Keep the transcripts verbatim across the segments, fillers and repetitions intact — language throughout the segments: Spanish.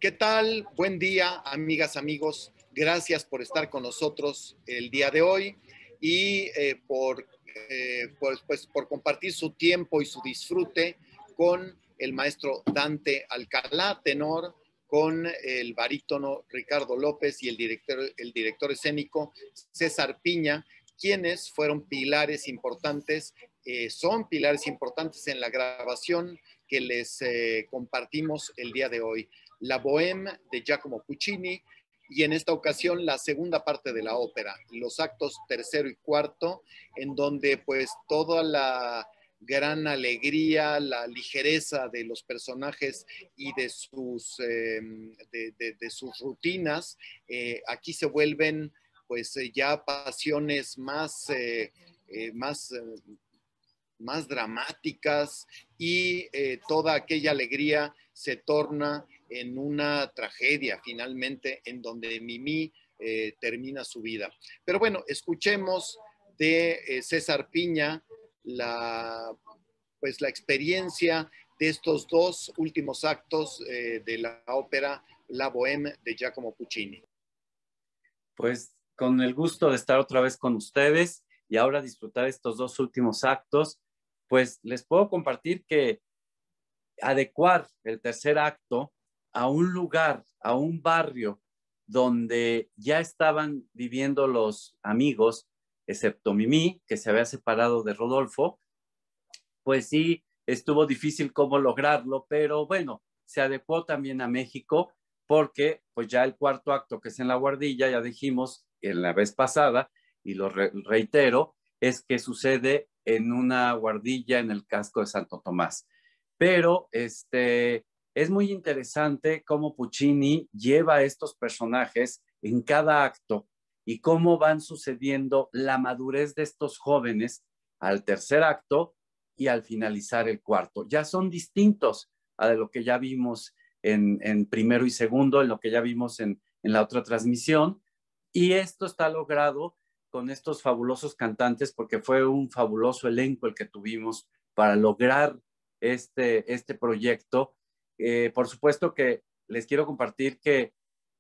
¿Qué tal? Buen día, amigas, amigos. Gracias por estar con nosotros el día de hoy y eh, por, eh, por, pues, por compartir su tiempo y su disfrute con el maestro Dante Alcalá, tenor, con el barítono Ricardo López y el director, el director escénico César Piña, quienes fueron pilares importantes, eh, son pilares importantes en la grabación que les eh, compartimos el día de hoy. La Bohème de Giacomo Puccini, y en esta ocasión la segunda parte de la ópera, los actos tercero y cuarto, en donde pues toda la gran alegría, la ligereza de los personajes y de sus, eh, de, de, de sus rutinas, eh, aquí se vuelven pues eh, ya pasiones más, eh, eh, más eh, más dramáticas y eh, toda aquella alegría se torna en una tragedia finalmente en donde Mimi eh, termina su vida. Pero bueno, escuchemos de eh, César Piña la, pues, la experiencia de estos dos últimos actos eh, de la ópera La Bohème de Giacomo Puccini. Pues con el gusto de estar otra vez con ustedes y ahora disfrutar estos dos últimos actos, pues les puedo compartir que adecuar el tercer acto a un lugar, a un barrio donde ya estaban viviendo los amigos, excepto Mimi, que se había separado de Rodolfo, pues sí, estuvo difícil cómo lograrlo, pero bueno, se adecuó también a México porque pues ya el cuarto acto, que es en La Guardilla, ya dijimos en la vez pasada, y lo re reitero, es que sucede en una guardilla en el casco de Santo Tomás. Pero este, es muy interesante cómo Puccini lleva a estos personajes en cada acto y cómo van sucediendo la madurez de estos jóvenes al tercer acto y al finalizar el cuarto. Ya son distintos a lo que ya vimos en, en primero y segundo, en lo que ya vimos en, en la otra transmisión. Y esto está logrado con estos fabulosos cantantes porque fue un fabuloso elenco el que tuvimos para lograr este, este proyecto. Eh, por supuesto que les quiero compartir que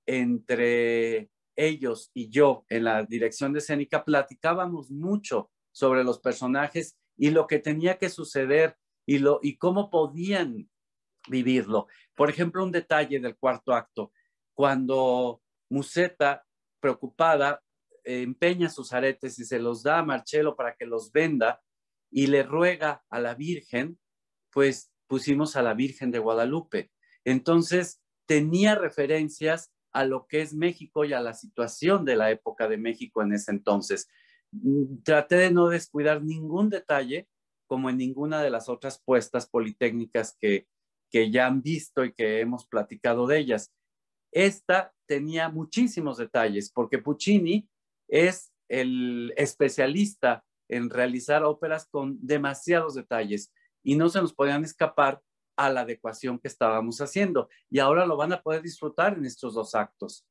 entre ellos y yo en la dirección de escénica platicábamos mucho sobre los personajes y lo que tenía que suceder y, lo, y cómo podían vivirlo. Por ejemplo, un detalle del cuarto acto, cuando Musetta, preocupada, eh, empeña sus aretes y se los da a Marcello para que los venda y le ruega a la Virgen, pues pusimos a la Virgen de Guadalupe. Entonces, tenía referencias a lo que es México y a la situación de la época de México en ese entonces. Traté de no descuidar ningún detalle, como en ninguna de las otras puestas politécnicas que, que ya han visto y que hemos platicado de ellas. Esta tenía muchísimos detalles, porque Puccini es el especialista en realizar óperas con demasiados detalles y no se nos podían escapar a la adecuación que estábamos haciendo. Y ahora lo van a poder disfrutar en estos dos actos.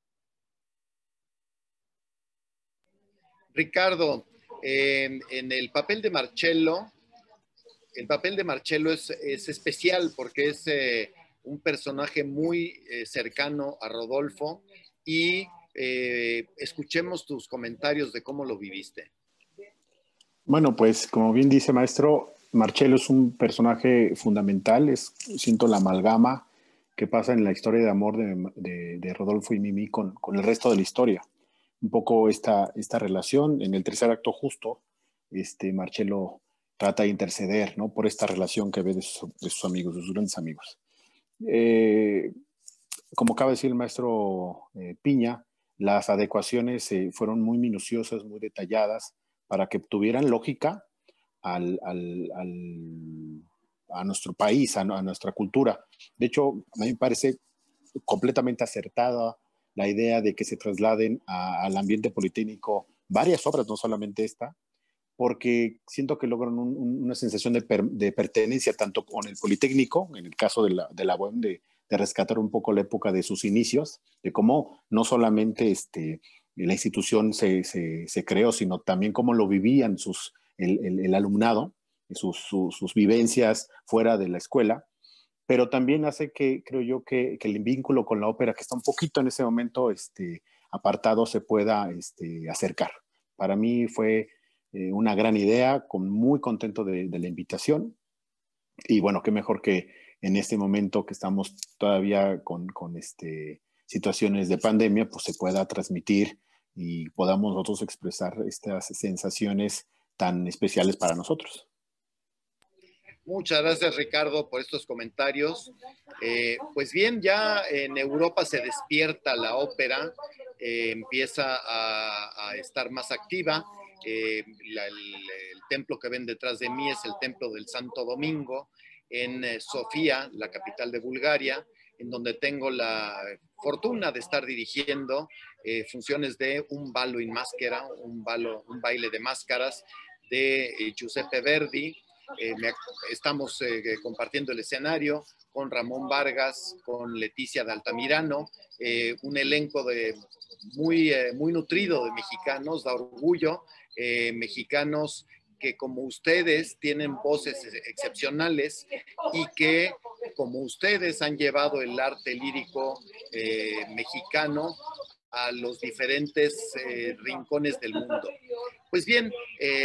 Ricardo, eh, en el papel de Marcello, el papel de Marcello es, es especial porque es eh, un personaje muy eh, cercano a Rodolfo y eh, escuchemos tus comentarios de cómo lo viviste. Bueno, pues como bien dice maestro, Marcello es un personaje fundamental, es, siento la amalgama que pasa en la historia de amor de, de, de Rodolfo y Mimi con, con el resto de la historia. Un poco esta, esta relación, en el tercer acto justo, este, Marcello trata de interceder, ¿no?, por esta relación que ve de sus, de sus amigos, de sus grandes amigos. Eh, como acaba de decir el maestro eh, Piña, las adecuaciones eh, fueron muy minuciosas, muy detalladas, para que tuvieran lógica al, al, al, a nuestro país, a, a nuestra cultura. De hecho, a mí me parece completamente acertada la idea de que se trasladen a, al ambiente politécnico varias obras, no solamente esta, porque siento que logran un, un, una sensación de, per, de pertenencia tanto con el Politécnico, en el caso de la, de la Bohème, de, de rescatar un poco la época de sus inicios, de cómo no solamente este, la institución se, se, se creó, sino también cómo lo vivían sus, el, el, el alumnado, sus, sus, sus vivencias fuera de la escuela, pero también hace que, creo yo, que, que el vínculo con la ópera, que está un poquito en ese momento este, apartado, se pueda este, acercar. Para mí fue eh, una gran idea, con, muy contento de, de la invitación, y bueno, qué mejor que en este momento que estamos todavía con, con este, situaciones de pandemia, pues se pueda transmitir y podamos nosotros expresar estas sensaciones tan especiales para nosotros. Muchas gracias, Ricardo, por estos comentarios. Eh, pues bien, ya en Europa se despierta la ópera, eh, empieza a, a estar más activa. Eh, la, el, el templo que ven detrás de mí es el templo del Santo Domingo, en eh, Sofía, la capital de Bulgaria, en donde tengo la fortuna de estar dirigiendo eh, funciones de un ballo in maschera, un, ballo, un baile de máscaras de eh, Giuseppe Verdi. Eh, me, estamos eh, compartiendo el escenario con Ramón Vargas, con Leticia de Altamirano, eh, un elenco de muy, eh, muy nutrido de mexicanos, da orgullo, eh, mexicanos que como ustedes tienen voces excepcionales y que como ustedes han llevado el arte lírico eh, mexicano a los diferentes eh, rincones del mundo. Pues bien,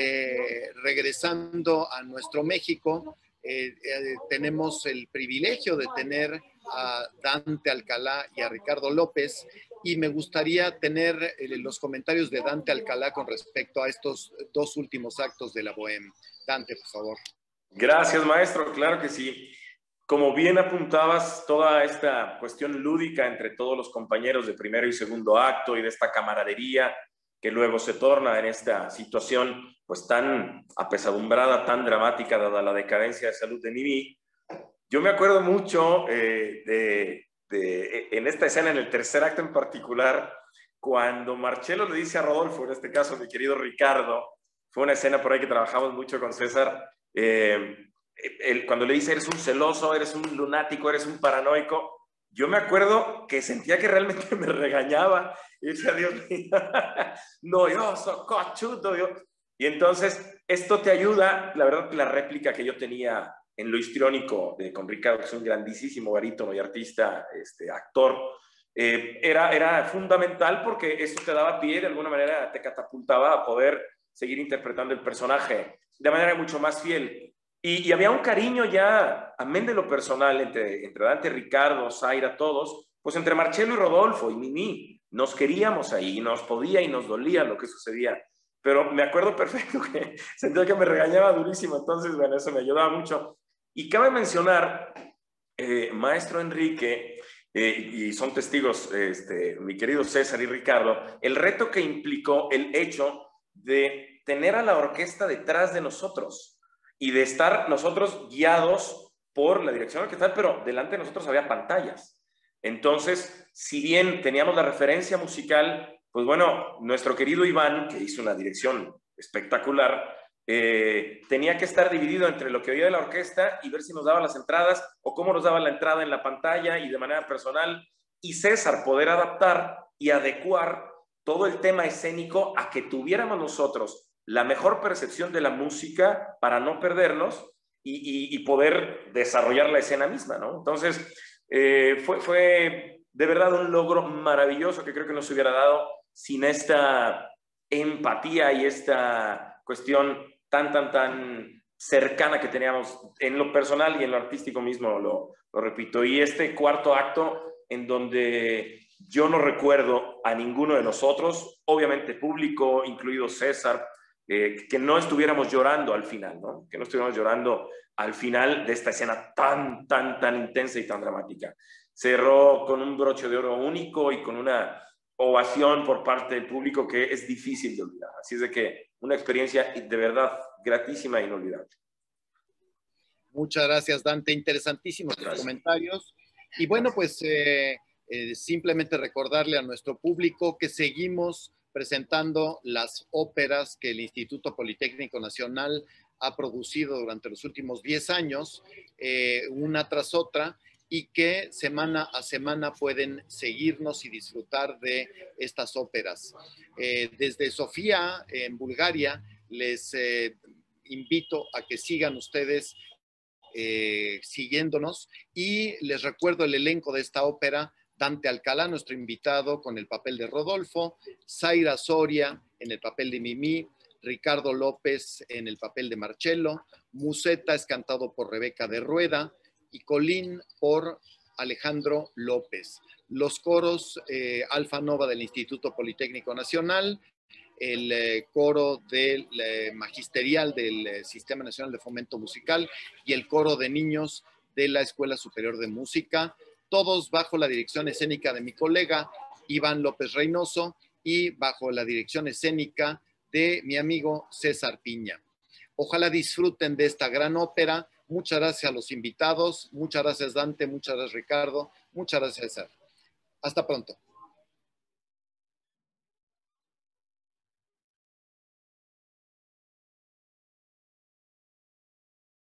eh, regresando a nuestro México, eh, eh, tenemos el privilegio de tener a Dante Alcalá y a Ricardo López, y me gustaría tener eh, los comentarios de Dante Alcalá con respecto a estos dos últimos actos de la Bohème. Dante, por favor. Gracias, maestro. Claro que sí. Como bien apuntabas, toda esta cuestión lúdica entre todos los compañeros de primero y segundo acto y de esta camaradería que luego se torna en esta situación pues tan apesadumbrada, tan dramática dada la decadencia de salud de Mimi. Yo me acuerdo mucho eh, de, de, en esta escena, en el tercer acto en particular, cuando Marcello le dice a Rodolfo, en este caso mi querido Ricardo, fue una escena por ahí que trabajamos mucho con César, eh, el, cuando le dice eres un celoso, eres un lunático, eres un paranoico, yo me acuerdo que sentía que realmente me regañaba y decía, Dios mío, no, yo soy cochudo, yo. Y entonces esto te ayuda, la verdad que la réplica que yo tenía en lo histriónico de, con Ricardo, que es un grandísimo barítono y artista, este, actor, eh, era, era fundamental porque eso te daba pie, de alguna manera te catapultaba a poder seguir interpretando el personaje de manera mucho más fiel. Y, y había un cariño ya, amén de lo personal, entre, entre Dante, Ricardo, Zaira, todos, pues entre Marcello y Rodolfo y Mimi, nos queríamos ahí, nos podía y nos dolía lo que sucedía. Pero me acuerdo perfecto que sentía que me regañaba durísimo, entonces, bueno, eso me ayudaba mucho. Y cabe mencionar, eh, maestro Enrique, eh, y son testigos, este, mi querido César y Ricardo, el reto que implicó el hecho de tener a la orquesta detrás de nosotros y de estar nosotros guiados por la dirección orquestal, pero delante de nosotros había pantallas. Entonces, si bien teníamos la referencia musical, pues bueno, nuestro querido Iván, que hizo una dirección espectacular, eh, tenía que estar dividido entre lo que oía de la orquesta y ver si nos daba las entradas o cómo nos daba la entrada en la pantalla y de manera personal, y César poder adaptar y adecuar todo el tema escénico a que tuviéramos nosotros la mejor percepción de la música para no perdernos y, y, y poder desarrollar la escena misma, ¿no? Entonces, eh, fue, fue de verdad un logro maravilloso que creo que no se hubiera dado sin esta empatía y esta cuestión tan, tan, tan cercana que teníamos en lo personal y en lo artístico mismo, lo, lo repito. Y este cuarto acto en donde yo no recuerdo a ninguno de nosotros, obviamente público, incluido César, eh, que no estuviéramos llorando al final, ¿no? Que no estuviéramos llorando al final de esta escena tan, tan, tan intensa y tan dramática. Cerró con un broche de oro único y con una ovación por parte del público que es difícil de olvidar. Así es de que una experiencia de verdad gratísima e inolvidable. Muchas gracias, Dante. Interesantísimos tus comentarios. Y bueno, pues eh, eh, simplemente recordarle a nuestro público que seguimos presentando las óperas que el Instituto Politécnico Nacional ha producido durante los últimos diez años, eh, una tras otra, y que semana a semana pueden seguirnos y disfrutar de estas óperas. Eh, desde Sofía, en Bulgaria, les eh, invito a que sigan ustedes eh, siguiéndonos. Y les recuerdo el elenco de esta ópera: Dante Alcalá, nuestro invitado, con el papel de Rodolfo; Zaira Soria en el papel de Mimi; Ricardo López en el papel de Marcello; Musetta es cantado por Rebeca de Rueda y Colín por Alejandro López. Los coros: eh, Alfa Nova del Instituto Politécnico Nacional, el eh, coro del eh, magisterial del eh, Sistema Nacional de Fomento Musical y el coro de niños de la Escuela Superior de Música, todos bajo la dirección escénica de mi colega Iván López Reynoso y bajo la dirección escénica de mi amigo César Piña. Ojalá disfruten de esta gran ópera. Muchas gracias a los invitados, muchas gracias Dante, muchas gracias Ricardo, muchas gracias César. Hasta pronto.